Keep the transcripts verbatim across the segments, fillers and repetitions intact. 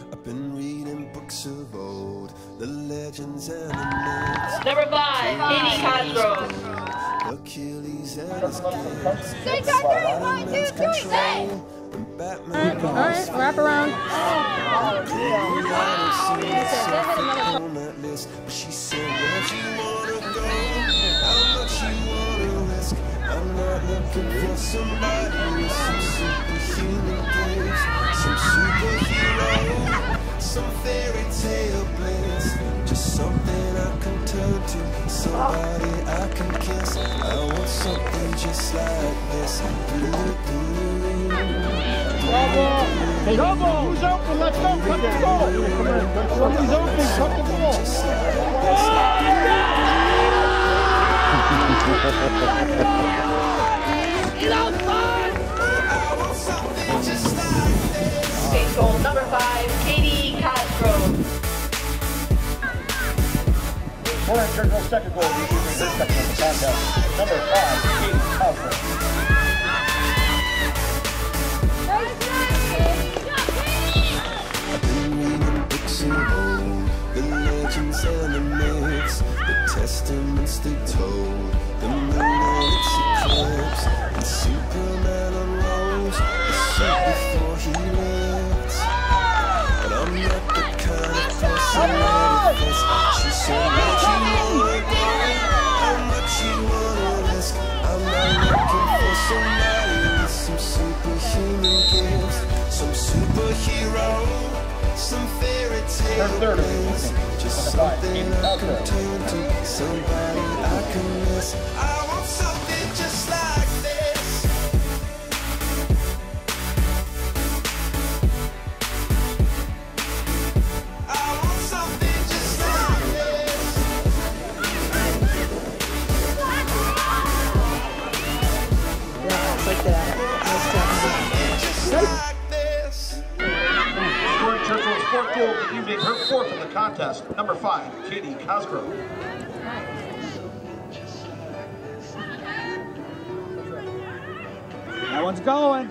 I've been reading books of old, the legends and the myths. Number five, Katie Cosgrove. Achilles and his gifts. Say count three, one, two, three, say! Batman, all right, wrap around. She said, where'd you wanna go? How much you wanna risk? I'm not looking for somebody with some superhuman gifts, some superhero, some fairy tale bliss, just something I can turn to, somebody I can kiss. I want something just like this. Hey, Double! Who's open? Let's go! Cut the ball! Somebody's open! Cut the ball! Get outside! State goal number five, Katie Cosgrove. We're in Cosgrove's second goal. Receiving this section of the contest. Number five, Katie Cosgrove. The legends and the myths, the testaments they told, the moon and its eclipse, and Superman unrolls the suit before he lived. But I'm not the kind of person like this. She said, what you wanna go, how much you wanna risk. I'm not looking for somebody with some superhuman gifts, some superhero, some fairy tale bliss, just something I can turn to, somebody I can miss. I want something just like this. I want something just like this. Yeah, it's like that. Something just like this. Scoring Churchill's fourth goal of the evening, her fourth in the contest. Number five, Katie Cosgrove. That one's going.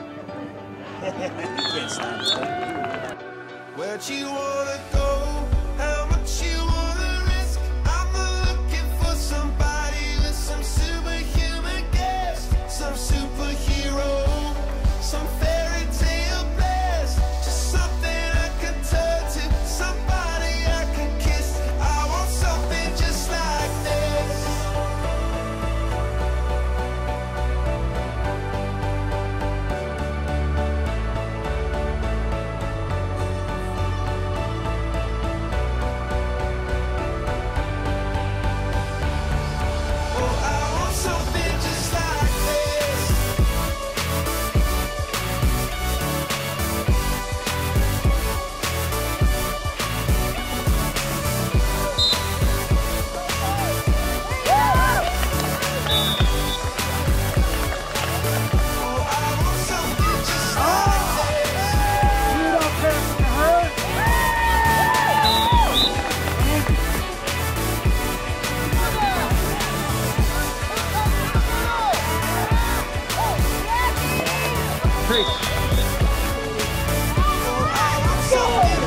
Where'd you wanna go? How much you wanna risk? I'm not looking for somebody with some superhuman gifts, some superhero, some fairy tale bliss, just something I can turn to, somebody I can kiss. I want something just like this. Oh, I want something just like this. Oh, I want something just like this. You don't care for her.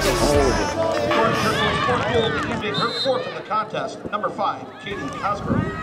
Scoring Churchill's fourth goal of the evening, her fourth in the contest. Number five, Katie Cosgrove.